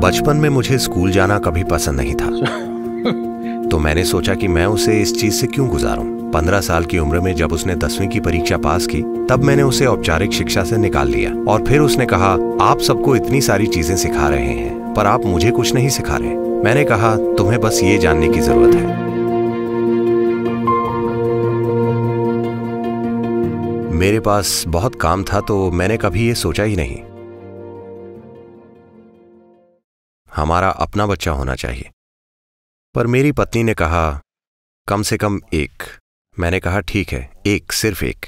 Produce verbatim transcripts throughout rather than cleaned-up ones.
बचपन में मुझे स्कूल जाना कभी पसंद नहीं था, तो मैंने सोचा कि मैं उसे इस चीज से क्यों गुजारूं। पंद्रह साल की उम्र में जब उसने दसवीं की परीक्षा पास की, तब मैंने उसे औपचारिक शिक्षा से निकाल लिया। और फिर उसने कहा, आप सबको इतनी सारी चीजें सिखा रहे हैं, पर आप मुझे कुछ नहीं सिखा रहे। मैंने कहा, तुम्हें बस ये जानने की जरूरत है। मेरे पास बहुत काम था, तो मैंने कभी ये सोचा ही नहीं हमारा अपना बच्चा होना चाहिए। पर मेरी पत्नी ने कहा, कम से कम एक। मैंने कहा, ठीक है, एक, सिर्फ एक।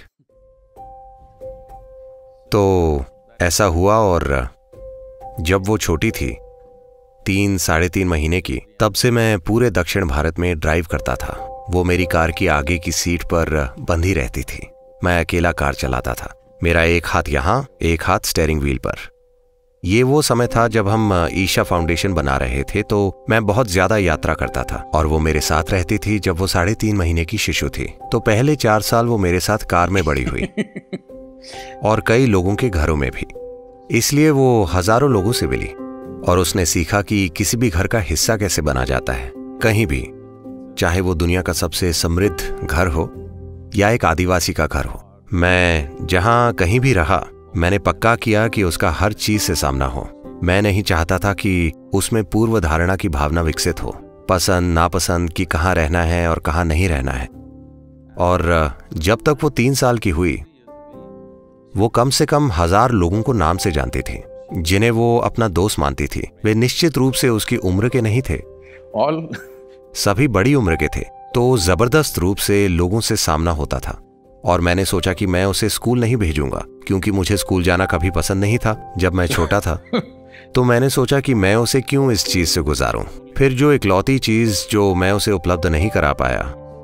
तो ऐसा हुआ, और जब वो छोटी थी, तीन साढ़े तीन महीने की, तब से मैं पूरे दक्षिण भारत में ड्राइव करता था। वो मेरी कार की आगे की सीट पर बंधी रहती थी। मैं अकेला कार चलाता था। मेरा एक हाथ यहां, एक हाथ स्टीयरिंग व्हील पर। ये वो समय था जब हम ईशा फाउंडेशन बना रहे थे, तो मैं बहुत ज्यादा यात्रा करता था, और वो मेरे साथ रहती थी जब वो साढ़े तीन महीने की शिशु थी। तो पहले चार साल वो मेरे साथ कार में बड़ी हुई और कई लोगों के घरों में भी। इसलिए वो हजारों लोगों से मिली, और उसने सीखा कि किसी भी घर का हिस्सा कैसे बना जाता है, कहीं भी, चाहे वो दुनिया का सबसे समृद्ध घर हो या एक आदिवासी का घर हो। मैं जहां कहीं भी रहा, मैंने पक्का किया कि उसका हर चीज से सामना हो। मैं नहीं चाहता था कि उसमें पूर्व धारणा की भावना विकसित हो, पसंद नापसंद की कहाँ रहना है और कहाँ नहीं रहना है। और जब तक वो तीन साल की हुई, वो कम से कम हजार लोगों को नाम से जानती थी, जिन्हें वो अपना दोस्त मानती थी। वे निश्चित रूप से उसकी उम्र के नहीं थे, ऑल सभी बड़ी उम्र के थे। तो जबरदस्त रूप से लोगों से सामना होता था। और मैंने सोचा कि मैं उसे स्कूल नहीं भेजूंगा, क्योंकि मुझे स्कूल जाना कभी पसंद नहीं था जब मैं छोटा था। तो मैंने सोचा कि मैं उसे क्यों इस चीज से गुजारूं। फिर जो इकलौती चीज जो मैं उसे उपलब्ध नहीं करा पाया,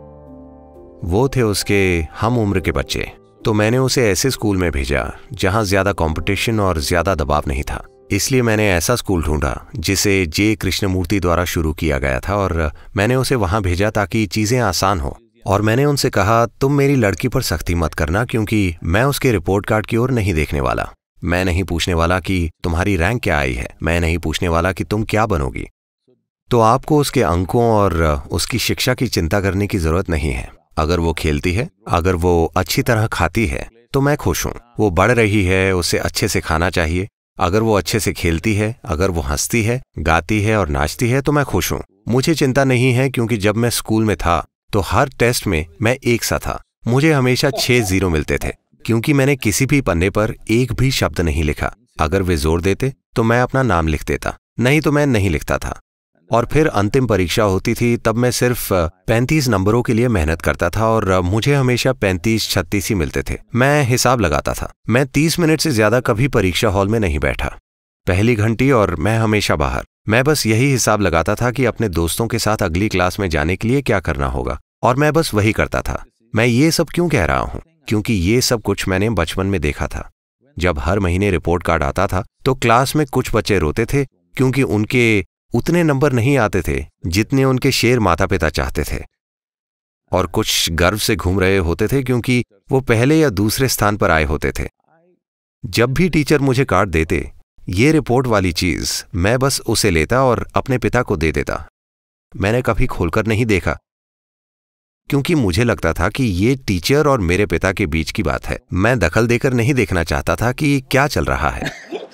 वो थे उसके हम उम्र के बच्चे। तो मैंने उसे ऐसे स्कूल में भेजा जहां ज्यादा कंपटीशन और ज्यादा दबाव नहीं था। इसलिए मैंने ऐसा स्कूल ढूंढा जिसे जे कृष्णमूर्ति द्वारा शुरू किया गया था, और मैंने उसे वहां भेजा ताकि चीजें आसान हो। और मैंने उनसे कहा, तुम मेरी लड़की पर सख्ती मत करना, क्योंकि मैं उसके रिपोर्ट कार्ड की ओर नहीं देखने वाला। मैं नहीं पूछने वाला कि तुम्हारी रैंक क्या आई है, मैं नहीं पूछने वाला कि तुम क्या बनोगी। तो आपको उसके अंकों और उसकी शिक्षा की चिंता करने की जरूरत नहीं है। अगर वो खेलती है, अगर वो अच्छी तरह खाती है, तो मैं खुश हूं। वो बढ़ रही है, उसे अच्छे से खाना चाहिए। अगर वो अच्छे से खेलती है, अगर वो हंसती है, गाती है और नाचती है, तो मैं खुश हूं। मुझे चिंता नहीं है, क्योंकि जब मैं स्कूल में था तो हर टेस्ट में मैं एक सा था। मुझे हमेशा छह जीरो मिलते थे, क्योंकि मैंने किसी भी पन्ने पर एक भी शब्द नहीं लिखा। अगर वे जोर देते तो मैं अपना नाम लिख देता, नहीं तो मैं नहीं लिखता था। और फिर अंतिम परीक्षा होती थी, तब मैं सिर्फ पैंतीस नंबरों के लिए मेहनत करता था, और मुझे हमेशा पैंतीस छत्तीस ही मिलते थे। मैं हिसाब लगाता था। मैं तीस मिनट से ज्यादा कभी परीक्षा हॉल में नहीं बैठा। पहली घंटी और मैं हमेशा बाहर। मैं बस यही हिसाब लगाता था कि अपने दोस्तों के साथ अगली क्लास में जाने के लिए क्या करना होगा, और मैं बस वही करता था। मैं ये सब क्यों कह रहा हूँ, क्योंकि ये सब कुछ मैंने बचपन में देखा था। जब हर महीने रिपोर्ट कार्ड आता था, तो क्लास में कुछ बच्चे रोते थे, क्योंकि उनके उतने नंबर नहीं आते थे जितने उनके शेर माता पिता चाहते थे। और कुछ गर्व से घूम रहे होते थे, क्योंकि वो पहले या दूसरे स्थान पर आए होते थे। जब भी टीचर मुझे कार्ड देते, ये रिपोर्ट वाली चीज, मैं बस उसे लेता और अपने पिता को दे देता। मैंने कभी खोलकर नहीं देखा, क्योंकि मुझे लगता था कि ये टीचर और मेरे पिता के बीच की बात है। मैं दखल देकर नहीं देखना चाहता था कि क्या चल रहा है।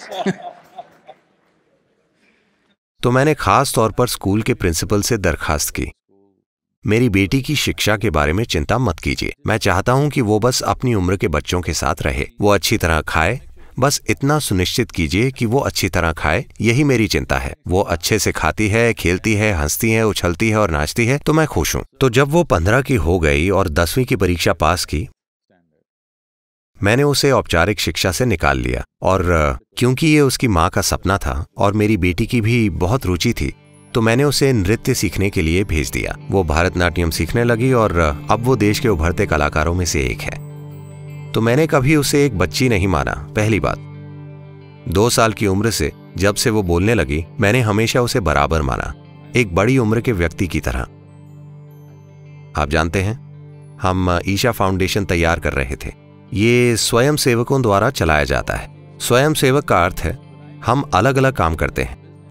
तो मैंने खास तौर पर स्कूल के प्रिंसिपल से दरखास्त की, मेरी बेटी की शिक्षा के बारे में चिंता मत कीजिए। मैं चाहता हूं कि वो बस अपनी उम्र के बच्चों के साथ रहे, वो अच्छी तरह खाए। बस इतना सुनिश्चित कीजिए कि वो अच्छी तरह खाए, यही मेरी चिंता है। वो अच्छे से खाती है, खेलती है, हंसती है, उछलती है और नाचती है, तो मैं खुश हूं। तो जब वो पंद्रह की हो गई और दसवीं की परीक्षा पास की, मैंने उसे औपचारिक शिक्षा से निकाल लिया। और क्योंकि ये उसकी माँ का सपना था और मेरी बेटी की भी बहुत रुचि थी, तो मैंने उसे नृत्य सीखने के लिए भेज दिया। वो भरतनाट्यम सीखने लगी, और अब वो देश के उभरते कलाकारों में से एक है। तो मैंने कभी उसे एक बच्ची नहीं माना। पहली बात, दो साल की उम्र से जब से वो बोलने लगी, मैंने हमेशा उसे बराबर माना, एक बड़ी उम्र के व्यक्ति की तरह। आप जानते हैं, हम ईशा फाउंडेशन तैयार कर रहे थे। ये स्वयं सेवकों द्वारा चलाया जाता है। स्वयं सेवक का अर्थ है हम अलग अलग काम करते हैं।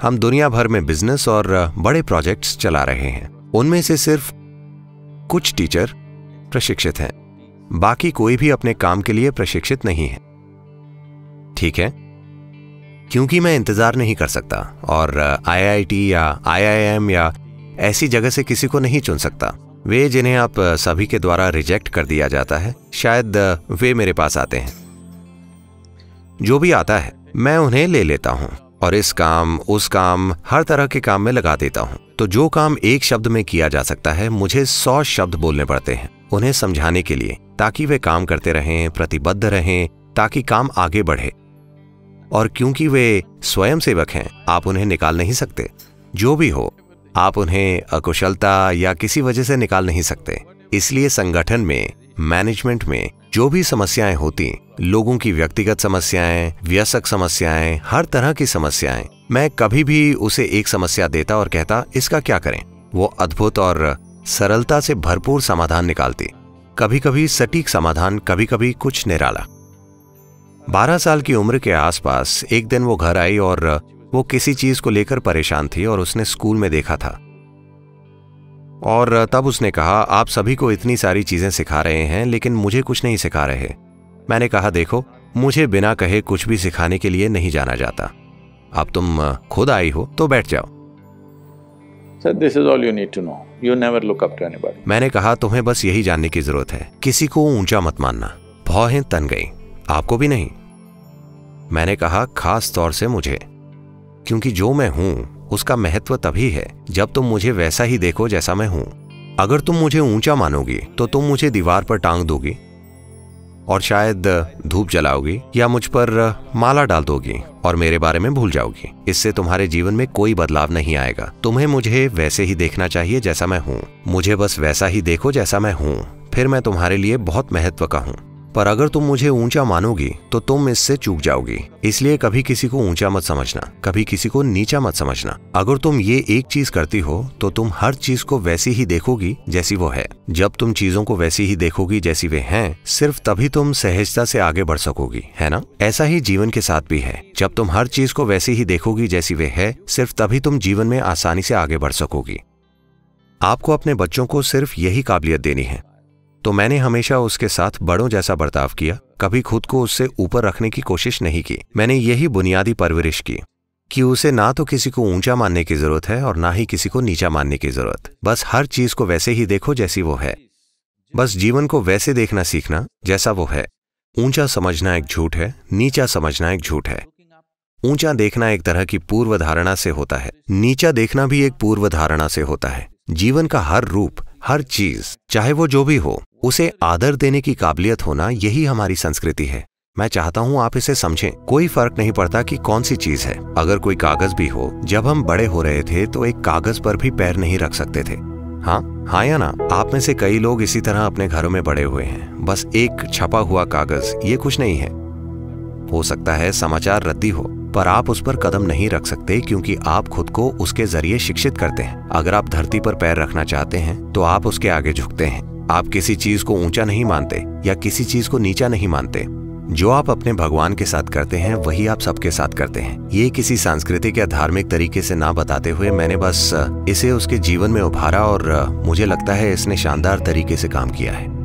हम दुनिया भर में बिजनेस और बड़े प्रोजेक्ट्स चला रहे हैं। उनमें से सिर्फ कुछ टीचर प्रशिक्षित हैं, बाकी कोई भी अपने काम के लिए प्रशिक्षित नहीं है। ठीक है, क्योंकि मैं इंतजार नहीं कर सकता और आई आई टी या आई आई एम या ऐसी जगह से किसी को नहीं चुन सकता। वे जिन्हें आप सभी के द्वारा रिजेक्ट कर दिया जाता है, शायद वे मेरे पास आते हैं। जो भी आता है मैं उन्हें ले लेता हूं और इस काम उस काम हर तरह के काम में लगा देता हूं। तो जो काम एक शब्द में किया जा सकता है, मुझे सौ शब्द बोलने पड़ते हैं उन्हें समझाने के लिए, ताकि वे काम करते रहें, प्रतिबद्ध रहें, ताकि काम आगे बढ़े। और क्योंकि वे स्वयं सेवक हैं, आप उन्हें निकाल नहीं सकते। जो भी हो, आप उन्हें अकुशलता या किसी वजह से निकाल नहीं सकते। इसलिए संगठन में, मैनेजमेंट में जो भी समस्याएं होती, लोगों की व्यक्तिगत समस्याएं, वयस्क समस्याएं, हर तरह की समस्याएं, मैं कभी भी उसे एक समस्या देता और कहता इसका क्या करें। वो अद्भुत और सरलता से भरपूर समाधान निकालती, कभी कभी सटीक समाधान, कभी कभी कुछ निराला। बारह साल की उम्र के आसपास एक दिन वो घर आई और वो किसी चीज को लेकर परेशान थी और उसने स्कूल में देखा था। और तब उसने कहा, आप सभी को इतनी सारी चीजें सिखा रहे हैं लेकिन मुझे कुछ नहीं सिखा रहे। मैंने कहा, देखो, मुझे बिना कहे कुछ भी सिखाने के लिए नहीं जाना जाता। अब तुम खुद आई हो तो बैठ जाओ। So this is all you need to know. You never look up to anybody. मैंने कहा, तुम्हें बस यही जानने की जरूरत है, किसी को ऊंचा मत मानना। भौहें तन गई, आपको भी नहीं। मैंने कहा, खास तौर से मुझे, क्योंकि जो मैं हूं उसका महत्व तभी है जब तुम मुझे वैसा ही देखो जैसा मैं हूं। अगर तुम मुझे ऊंचा मानोगी तो तुम मुझे दीवार पर टांग दोगी और शायद धूप जलाओगी या मुझ पर माला डाल दोगी और मेरे बारे में भूल जाओगी। इससे तुम्हारे जीवन में कोई बदलाव नहीं आएगा। तुम्हें मुझे वैसे ही देखना चाहिए जैसा मैं हूं। मुझे बस वैसा ही देखो जैसा मैं हूं, फिर मैं तुम्हारे लिए बहुत महत्व का हूं। पर अगर तुम मुझे ऊंचा मानोगी तो तुम इससे चूक जाओगी। इसलिए कभी किसी को ऊंचा मत समझना, कभी किसी को नीचा मत समझना। अगर तुम ये एक चीज करती हो तो तुम हर चीज को वैसी ही देखोगी जैसी वो है। जब तुम चीजों को वैसी ही देखोगी जैसी वे हैं, सिर्फ तभी तुम सहजता से आगे बढ़ सकोगी, है ना? ऐसा ही जीवन के साथ भी है। जब तुम हर चीज को वैसी ही देखोगी जैसी वे है, सिर्फ तभी तुम जीवन में आसानी से आगे बढ़ सकोगी। आपको अपने बच्चों को सिर्फ यही काबिलियत देनी है। तो मैंने हमेशा उसके साथ बड़ों जैसा बर्ताव किया, कभी खुद को उससे ऊपर रखने की कोशिश नहीं की। मैंने यही बुनियादी परवरिश की कि उसे ना तो किसी को ऊंचा मानने की जरूरत है और ना ही किसी को नीचा मानने की जरूरत। बस हर चीज को वैसे ही देखो जैसी वो है। बस जीवन को वैसे देखना सीखना जैसा वो है। ऊंचा समझना एक झूठ है, नीचा समझना एक झूठ है। ऊंचा देखना एक तरह की पूर्व धारणा से होता है, नीचा देखना भी एक पूर्व धारणा से होता है। जीवन का हर रूप, हर चीज, चाहे वो जो भी हो, उसे आदर देने की काबिलियत होना, यही हमारी संस्कृति है। मैं चाहता हूं आप इसे समझें। कोई फर्क नहीं पड़ता कि कौन सी चीज है। अगर कोई कागज भी हो, जब हम बड़े हो रहे थे तो एक कागज पर भी पैर नहीं रख सकते थे। हाँ हाँ या ना? आप में से कई लोग इसी तरह अपने घरों में बड़े हुए हैं। बस एक छपा हुआ कागज, ये कुछ नहीं है। हो सकता है समाचार रद्दी हो, पर आप उस पर कदम नहीं रख सकते क्योंकि आप खुद को उसके जरिए शिक्षित करते हैं। अगर आप धरती पर पैर रखना चाहते हैं तो आप उसके आगे झुकते हैं। आप किसी चीज को ऊंचा नहीं मानते या किसी चीज को नीचा नहीं मानते। जो आप अपने भगवान के साथ करते हैं वही आप सबके साथ करते हैं। ये किसी सांस्कृतिक या धार्मिक तरीके से ना बताते हुए मैंने बस इसे उसके जीवन में उभारा और मुझे लगता है इसने शानदार तरीके से काम किया है।